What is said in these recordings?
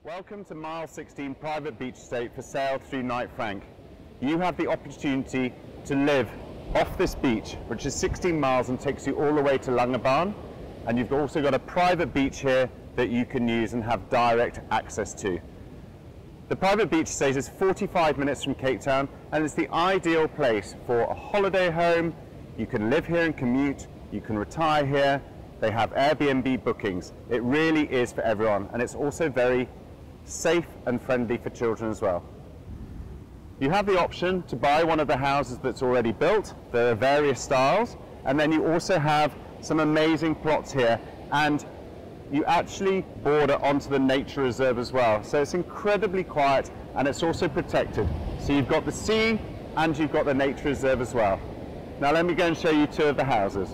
Welcome to Mile 16 Private Beach Estate for sale through Knight Frank. You have the opportunity to live off this beach, which is 16 miles and takes you all the way to Langebaan. And you've also got a private beach here that you can use and have direct access to. The private beach estate is 45 minutes from Cape Town and it's the ideal place for a holiday home. You can live here and commute, you can retire here. They have Airbnb bookings. It really is for everyone, and it's also very safe and friendly for children as well. You have the option to buy one of the houses that's already built. There are various styles, and then you also have some amazing plots here, and you actually border onto the nature reserve as well. So it's incredibly quiet and it's also protected. So you've got the sea and you've got the nature reserve as well. Now let me go and show you two of the houses.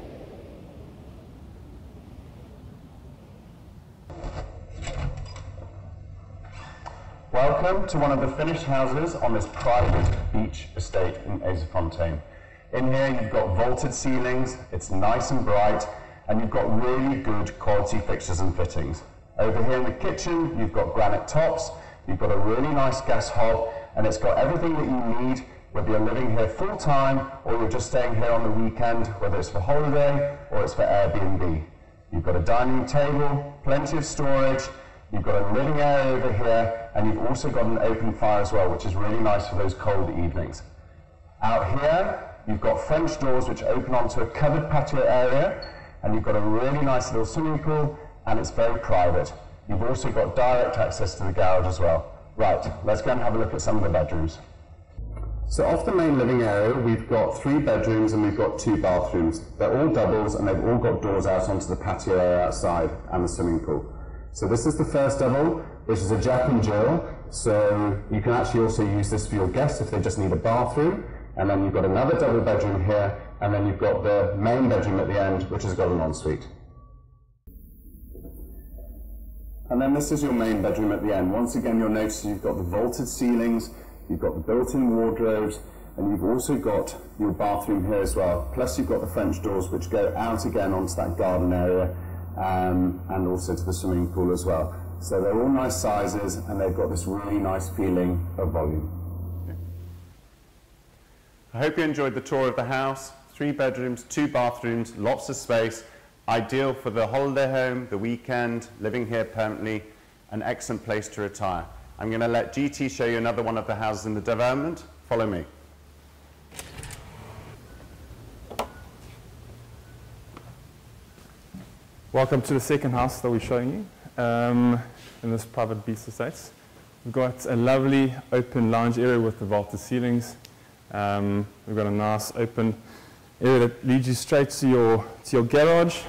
Welcome to one of the finished houses on this private beach estate in Azersfontein. In here you've got vaulted ceilings, it's nice and bright, and you've got really good quality fixtures and fittings. Over here in the kitchen you've got granite tops, you've got a really nice gas hob, and it's got everything that you need whether you're living here full time or you're just staying here on the weekend, whether it's for holiday or it's for Airbnb. You've got a dining table, plenty of storage, you've got a living area over here, and you've also got an open fire as well, which is really nice for those cold evenings. Out here, you've got French doors which open onto a covered patio area, and you've got a really nice little swimming pool, and it's very private. You've also got direct access to the garage as well. Right, let's go and have a look at some of the bedrooms. So off the main living area, we've got 3 bedrooms and we've got 2 bathrooms. They're all doubles and they've all got doors out onto the patio area outside and the swimming pool. So this is the first double, which is a Jack and Jill. So you can actually also use this for your guests if they just need a bathroom. And then you've got another double bedroom here, and then you've got the main bedroom at the end, which has got an ensuite. And then this is your main bedroom at the end. Once again, you'll notice you've got the vaulted ceilings, you've got the built-in wardrobes, and you've also got your bathroom here as well. Plus you've got the French doors which go out again onto that garden area, and also to the swimming pool as well. So they're all nice sizes and they've got this really nice feeling of volume. I hope you enjoyed the tour of the house. 3 bedrooms, 2 bathrooms, lots of space, ideal for the holiday home, the weekend, living here permanently, an excellent place to retire. I'm going to let GT show you another one of the houses in the development. Follow me. Welcome to the second house that we're showing you in this private beach estate. We've got a lovely open lounge area with the vaulted ceilings. We've got a nice open area that leads you straight to your garage.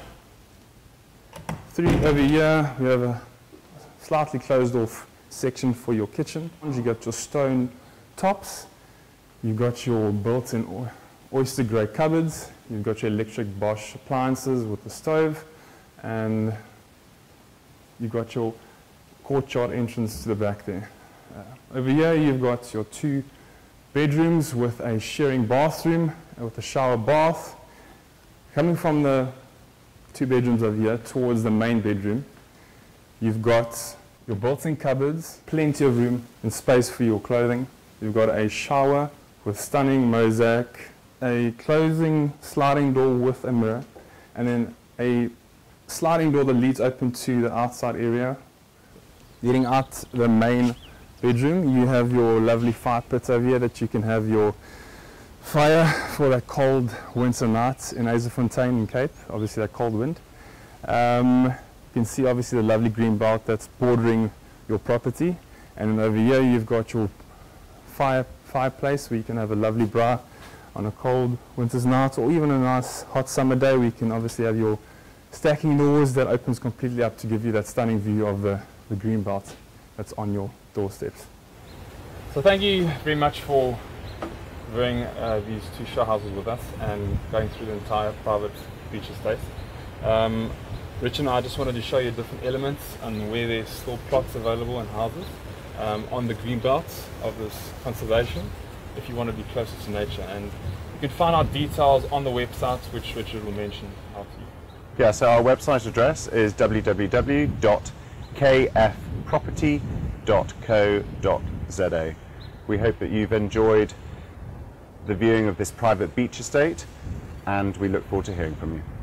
Over here we have a slightly closed off section for your kitchen. You've got your stone tops, you've got your built-in oyster grey cupboards, you've got your electric Bosch appliances with the stove, and you've got your courtyard entrance to the back there. Over here you've got your 2 bedrooms with a sharing bathroom with a shower bath. Coming from the 2 bedrooms over here towards the main bedroom, you've got your built-in cupboards, plenty of room and space for your clothing. You've got a shower with stunning mosaic, a closing sliding door with a mirror, and then a sliding door that leads open to the outside area. Leading out the main bedroom, you have your lovely fire pit over here that you can have your fire for that cold winter night in Azersfontein in Cape, obviously that cold wind. You can see obviously the lovely green belt that's bordering your property, and then over here you've got your fireplace where you can have a lovely braai on a cold winter's night, or even a nice hot summer day where you can obviously have your stacking doors that opens completely up to give you that stunning view of the green belt that's on your doorsteps. So thank you very much for viewing these 2 show houses with us and going through the entire private beach estate. Rich and I just wanted to show you different elements and where there's still plots available and houses on the green belts of this conservation if you want to be closer to nature. And you can find out details on the website which Richard will mention after you. Yeah, so our website address is www.azersfontein.com. kfproperty.co.za. We hope that you've enjoyed the viewing of this private beach estate, and we look forward to hearing from you.